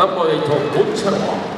ナンバー8ゴンチャロワ。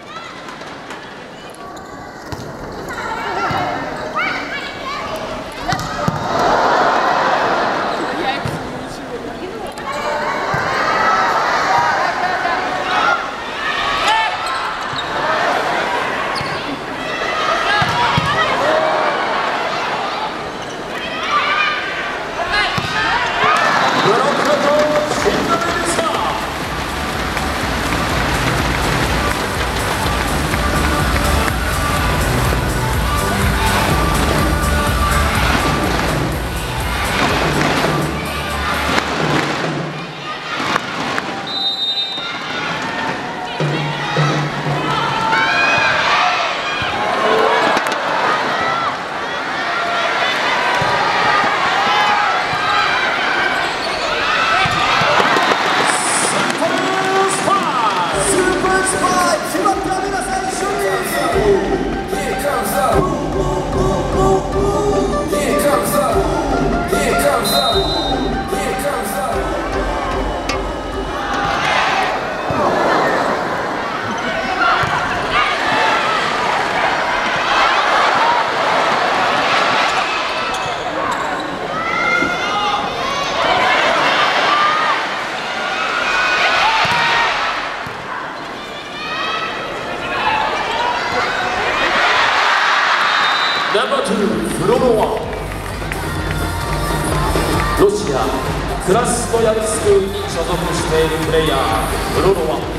ナンバー2フロロワ。ロシアクラスノヤルスクに所属しているプレイヤーフロロワ。